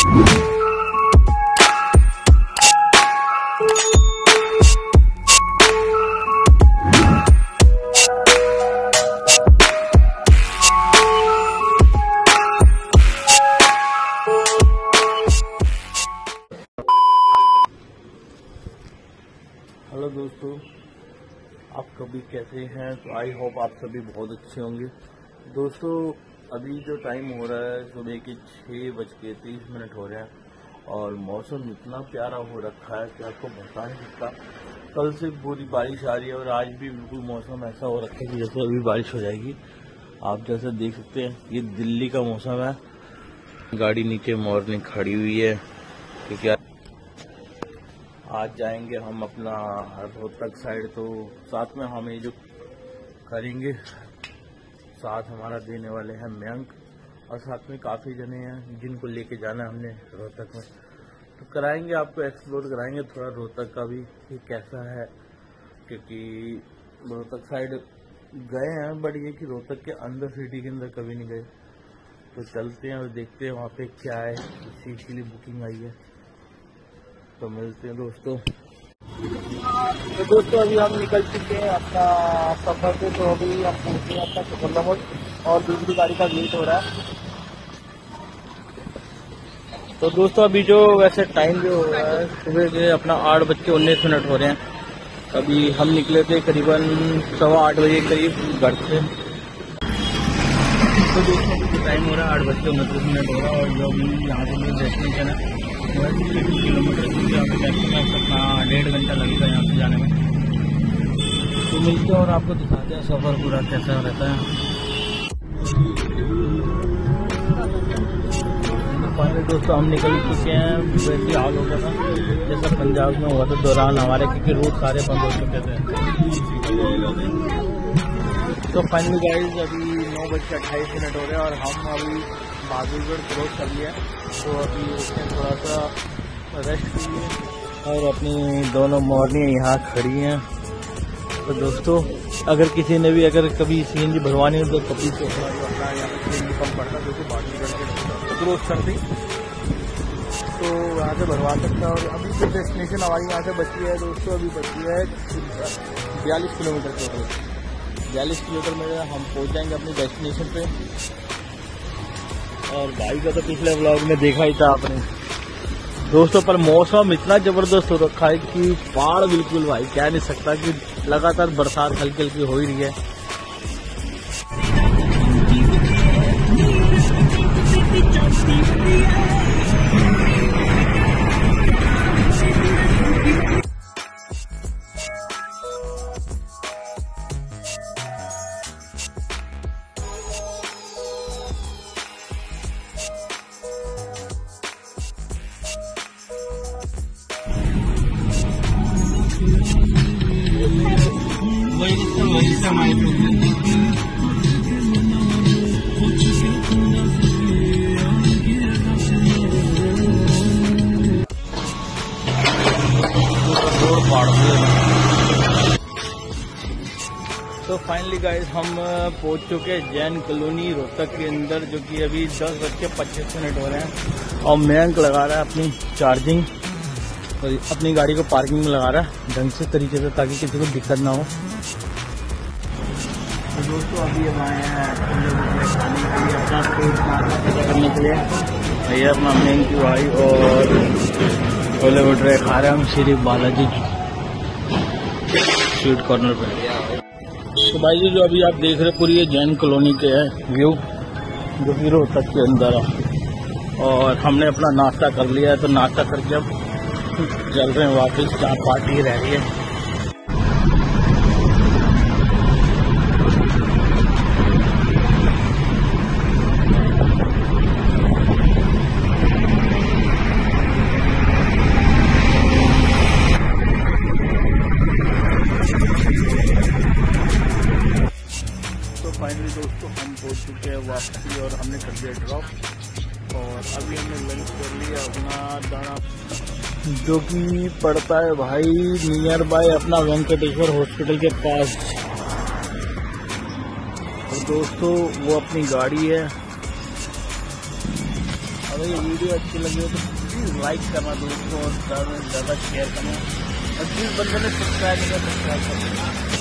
Hello दोस्तों, आप सभी कैसे हैं? तो आई होप आप सभी बहुत अच्छे होंगे। दोस्तों, अभी जो टाइम हो रहा है सुबह के 6:30 हो रहे हैं और मौसम इतना प्यारा हो रखा है कि आपको बता नहीं सकता। कल से पूरी बारिश आ रही है और आज भी बिल्कुल मौसम ऐसा हो रखा है कि जैसे अभी बारिश हो जाएगी। आप जैसे देख सकते हैं, ये दिल्ली का मौसम है। गाड़ी नीचे मॉर्निंग खड़ी हुई है क्योंकि आज जाएंगे हम अपना रोहतक साइड, तो साथ में हम ये जो करेंगे, साथ हमारा देने वाले हैं मयंक और साथ में काफ़ी जने हैं जिनको लेके जाना है हमने रोहतक में। तो कराएंगे, आपको एक्सप्लोर कराएंगे थोड़ा रोहतक का भी कि कैसा है, क्योंकि रोहतक साइड गए हैं बट ये कि रोहतक के अंदर सिटी के अंदर कभी नहीं गए। तो चलते हैं और देखते हैं वहाँ पे क्या है, इस चीज़ के लिए बुकिंग आई है। तो मिलते हैं दोस्तों। तो दोस्तों, अभी हम निकल चुके हैं अपना सफर से। तो अभी हम पहुँचे हैं अपना चुकंदर मोड़ और दूसरी गाड़ी का वेट हो रहा है। तो दोस्तों, अभी जो वैसे टाइम जो हो रहा है सुबह के अपना 8:19 हो रहे हैं। अभी हम निकले थे करीबन 8:15 बजे करीब घर से। तो दोस्तों, अभी जो टाइम हो रहा है 8:29 हो रहा है और जो अभी यहाँ से डेस्टिनेशन है 2 किलोमीटर दूर यहाँ पे टैक्सी में अपना 1.5 घंटा लगेगा यहाँ से जाने में। तो मिलते हैं और आपको दिखाते हैं सफ़र पूरा कैसा रहता है। तो फाइनली दोस्तों, हम निकल चुके हैं। वैसे हाल हो गया था जैसा पंजाब में हुआ था दौरान हमारे, क्योंकि रोड सारे बंद हो चुके थे। तो फाइनली गाइस, अभी 9:28 हो रहे हैं और हम अभी बहादुरगढ़ क्रॉस कर लिया। तो अभी उसने थोड़ा सा रेस्ट की है और अपनी दोनों मोरनियाँ यहाँ खड़ी हैं। तो दोस्तों, अगर किसी ने भी अगर कभी सीएनजी भरवानी हो तो कभी से अपना जो अपना यहाँ पे सीएनजी कम पड़ता है, जो कि बहादुरगढ़ के क्रॉस कर दी तो यहाँ से भरवा सकता है। और अभी जो डेस्टिनेशन हमारी यहाँ से बची है दोस्तों, अभी बची है 42 किलोमीटर टोटल। 42 किलोमीटर में हम पहुँच जाएंगे अपनी डेस्टिनेशन पे। और भाई का तो पिछले व्लॉग में देखा ही था आपने दोस्तों, पर मौसम इतना जबरदस्त हो रखा है कि पहाड़ बिल्कुल भाई कह नहीं सकता कि लगातार बरसात हल्की हल्की हो ही रही है। वही समय तो फाइनली गाइस, हम पहुंच चुके हैं जैन कॉलोनी रोहतक के अंदर, जो कि अभी 10:25 हो रहे हैं। और मयंक लगा रहा है अपनी चार्जिंग और अपनी गाड़ी को पार्किंग में लगा रहा है ढंग से तरीके से, ताकि किसी को दिक्कत ना हो। तो दोस्तों, अभी हम आए हैं खाने के लिए, अपना पेट करने के लिए। ये अपना मयंक की भाई और छोले भटूरे खा रहे हैं हम श्री बालाजी स्वीट कॉर्नर पे। तो भाई जी, जो अभी आप देख रहे पूरी ये जैन कॉलोनी के है व्यू, जो कि रोहतक के अंदर है। और हमने अपना नाश्ता कर लिया है, तो नाश्ता करके अब चल रहे हैं वापस जहाँ पार्टी रह रही है। तो फाइनली दोस्तों, हम पहुंच चुके हैं वापसी और हमने कर दिया ड्रॉप। और अभी हमने लंच कर लिया अपना दाना, जो कि पड़ता है भाई नियर बाय अपना वेंकटेश्वर हॉस्पिटल के पास। और दोस्तों, वो अपनी गाड़ी है अगर ये वीडियो अच्छी लगी हो तो प्लीज़ लाइक करना दोस्तों और ज़्यादा से ज़्यादा शेयर करना और जिस बंदे ने सब्सक्राइब नहीं किया सब्सक्राइब करना।